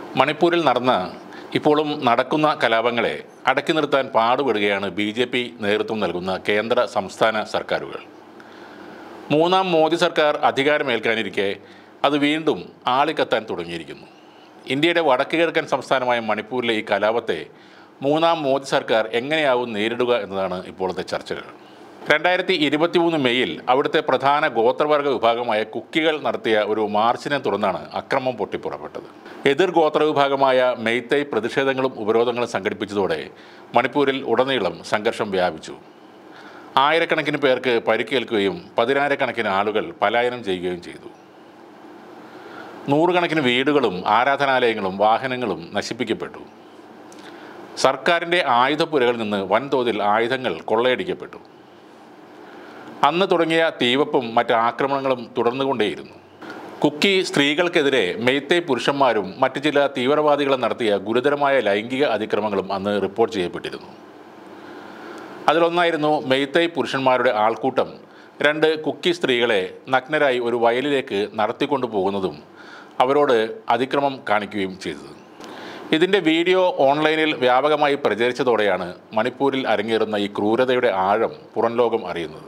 മണിപ്പൂരിൽ നടന്ന ഇപ്പോഴും നടക്കുന്ന കലാപങ്ങളെ അടക്കി നിർത്താൻ പാടുപെടുകയാണ് BJP നേതൃത്വം നൽകുന്ന കേന്ദ്ര സംസ്ഥാന സർക്കാരുകൾ. മൂന്നാം മോദി സർക്കാർ അധികാരമേൽക്കാനിരിക്കെ അത് വീണ്ടും ആളിക്കത്താൻ തുടങ്ങിയിരിക്കുന്നു. ഇന്ത്യയുടെ വടക്ക് കിഴക്കൻ സംസ്ഥാനമായ മണിപ്പൂരിലെ ഈ കലാപത്തെ മൂന്നാം മോദി സർക്കാർ എങ്ങനെയാവും നേരിടുക എന്നതാണ് ഇപ്പോഴത്തെ ചർച്ചകൾ. 2023 മെയ്യിൽ അവിടുത്തെ പ്രധാന ഗോത്രവർഗ വിഭാഗമായ കുക്കികൾ നടത്തിയ ഒരു മാർച്ചിനെ തുടർന്നാണ് അക്രമം പൊട്ടിപ്പുറപ്പെട്ടത്. എതിർ ഗോത്ര വിഭാഗമായ മെയ്തൈ പ്രതിഷേധങ്ങളും ഉപരോധങ്ങളും സംഘടിപ്പിച്ചതോടെ മണിപ്പൂരിൽ ഉടനീളം സംഘർഷം വ്യാപിച്ചു. ആയിരക്കണക്കിന് പേർക്ക് പരിക്കേൽക്കുകയും പതിനായിരക്കണക്കിന് ആളുകൾ പലായനം ചെയ്യുകയും ചെയ്തു. നൂറുകണക്കിന് വീടുകളും ആരാധനാലയങ്ങളും വാഹനങ്ങളും നശിപ്പിക്കപ്പെട്ടു. സർക്കാരിൻ്റെ ആയുധപ്പുരകളിൽ നിന്ന് വൻതോതിൽ ആയുധങ്ങൾ കൊള്ളയടിക്കപ്പെട്ടു. അന്ന് തുടങ്ങിയ തീവപ്പും മറ്റ് ആക്രമണങ്ങളും തുടർന്നുകൊണ്ടേയിരുന്നു. കുക്കി സ്ത്രീകൾക്കെതിരെ മെയ്തൈ പുരുഷന്മാരും മറ്റ് ചില തീവ്രവാദികളും നടത്തിയ ഗുരുതരമായ ലൈംഗിക അതിക്രമങ്ങളും അന്ന് റിപ്പോർട്ട് ചെയ്യപ്പെട്ടിരുന്നു. അതിലൊന്നായിരുന്നു മെയ്തൈ പുരുഷന്മാരുടെ ആൾക്കൂട്ടം 2 കുക്കി സ്ത്രീകളെ നഗ്നരായി ഒരു വയലിലേക്ക് നടത്തിക്കൊണ്ടു പോകുന്നതും അവരോട് അതിക്രമം കാണിക്കുകയും ചെയ്തത്. ഇതിൻ്റെ വീഡിയോ ഓൺലൈനിൽ വ്യാപകമായി പ്രചരിച്ചതോടെയാണ് മണിപ്പൂരിൽ അരങ്ങേറുന്ന ഈ ക്രൂരതയുടെ ആഴം പുറം ലോകം അറിയുന്നത്.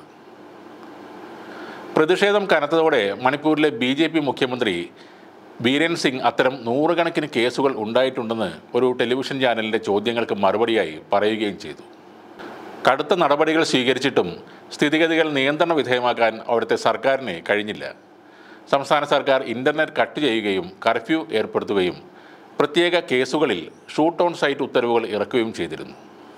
പ്രതിഷേധം കനത്തതോടെ മണിപ്പൂരിലെ BJP മുഖ്യമന്ത്രി ബീരൻ സിംഗ് അത്തരം നൂറുകണക്കിന് കേസുകൾ ഉണ്ടായിട്ടുണ്ടെന്ന് ഒരു ടെലിവിഷൻ ചാനലിൻ്റെ ചോദ്യങ്ങൾക്ക് മറുപടിയായി പറയുകയും ചെയ്തു. കടുത്ത നടപടികൾ സ്വീകരിച്ചിട്ടും സ്ഥിതിഗതികൾ നിയന്ത്രണ വിധേയമാക്കാൻ അവിടുത്തെ സർക്കാരിന് കഴിഞ്ഞില്ല. സംസ്ഥാന സർക്കാർ ഇൻ്റർനെറ്റ് കട്ട് ചെയ്യുകയും കർഫ്യൂ ഏർപ്പെടുത്തുകയും പ്രത്യേക കേസുകളിൽ ഷൂട്ട് ഓൺ സൈറ്റ് ഉത്തരവുകൾ ഇറക്കുകയും ചെയ്തിരുന്നു.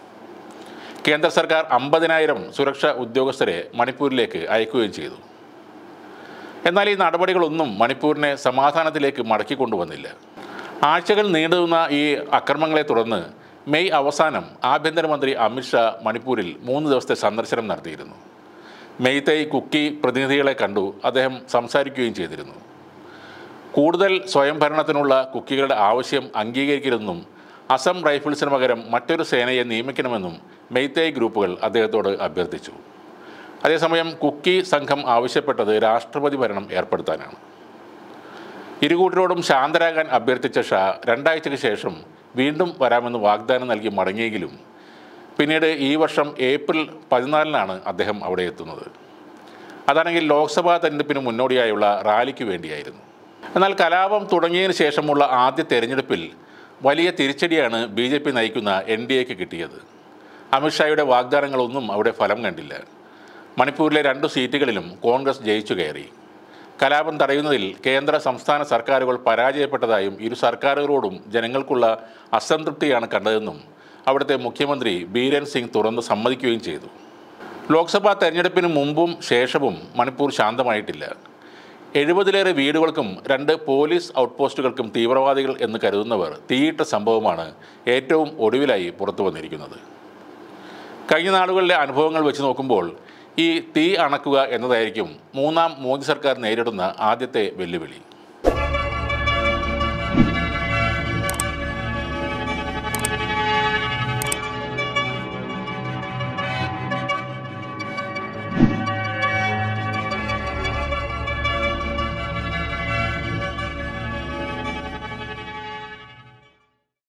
കേന്ദ്ര സർക്കാർ 50,000 സുരക്ഷാ ഉദ്യോഗസ്ഥരെ മണിപ്പൂരിലേക്ക് അയക്കുകയും ചെയ്തു. എന്നാൽ ഈ നടപടികളൊന്നും മണിപ്പൂരിനെ സമാധാനത്തിലേക്ക് മടക്കിക്കൊണ്ടുവന്നില്ല. ആഴ്ചകൾ നീണ്ടുനിന്ന ഈ അക്രമങ്ങളെ തുടർന്ന് മെയ് അവസാനം ആഭ്യന്തരമന്ത്രി അമിത്ഷാ മണിപ്പൂരിൽ 3 ദിവസത്തെ സന്ദർശനം നടത്തിയിരുന്നു. മെയ്തൈ കുക്കി പ്രതിനിധികളെ കണ്ടു അദ്ദേഹം സംസാരിക്കുകയും ചെയ്തിരുന്നു. കൂടുതൽ സ്വയംഭരണത്തിനുള്ള കുക്കികളുടെ ആവശ്യം അംഗീകരിക്കരുതെന്നും അസം റൈഫിൾസിന് പകരം മറ്റൊരു സേനയെ നിയമിക്കണമെന്നും മെയ്തൈ ഗ്രൂപ്പുകൾ അദ്ദേഹത്തോട് അഭ്യർത്ഥിച്ചു. അതേസമയം കുക്കി സംഘം ആവശ്യപ്പെട്ടത് രാഷ്ട്രപതി ഭരണം ഏർപ്പെടുത്താനാണ്. ഇരുകൂട്ടരോടും ശാന്തരാകാൻ അഭ്യർത്ഥിച്ച ഷാ 2 ആഴ്ചയ്ക്ക് ശേഷം വീണ്ടും വരാമെന്ന് വാഗ്ദാനം നൽകി മടങ്ങിയെങ്കിലും പിന്നീട് ഈ വർഷം ഏപ്രിൽ 14-നാണ് അദ്ദേഹം അവിടെ എത്തുന്നത്. അതാണെങ്കിൽ ലോക്സഭാ തെരഞ്ഞെടുപ്പിന് മുന്നോടിയായുള്ള റാലിക്ക് വേണ്ടിയായിരുന്നു. എന്നാൽ കലാപം തുടങ്ങിയതിന് ശേഷമുള്ള ആദ്യ തെരഞ്ഞെടുപ്പിൽ വലിയ തിരിച്ചടിയാണ് BJP നയിക്കുന്ന NDAക്ക് കിട്ടിയത്. അമിത്ഷായുടെ വാഗ്ദാനങ്ങളൊന്നും അവിടെ ഫലം കണ്ടില്ല. മണിപ്പൂരിലെ 2 സീറ്റുകളിലും കോൺഗ്രസ് ജയിച്ചു കയറി. കലാപം തടയുന്നതിൽ കേന്ദ്ര സംസ്ഥാന സർക്കാരുകൾ പരാജയപ്പെട്ടതായും ഇരു സർക്കാരുകളോടും ജനങ്ങൾക്കുള്ള അസംതൃപ്തിയാണ് കണ്ടതെന്നും അവിടുത്തെ മുഖ്യമന്ത്രി ബീരൻ സിംഗ് തുറന്ന് സമ്മതിക്കുകയും ചെയ്തു. ലോക്സഭാ തെരഞ്ഞെടുപ്പിന് മുമ്പും ശേഷവും മണിപ്പൂർ ശാന്തമായിട്ടില്ല. 70-ലേറെ വീടുകൾക്കും 2 പോലീസ് ഔട്ട്പോസ്റ്റുകൾക്കും തീവ്രവാദികൾ എന്ന് കരുതുന്നവർ തീയിട്ട സംഭവമാണ് ഏറ്റവും ഒടുവിലായി പുറത്തു വന്നിരിക്കുന്നത്. കഴിഞ്ഞ നാളുകളിലെ അനുഭവങ്ങൾ വെച്ച് നോക്കുമ്പോൾ ഈ തീ അണക്കുക എന്നതായിരിക്കും മൂന്നാം മോദി സർക്കാർ നേരിടുന്ന ആദ്യത്തെ വെല്ലുവിളി.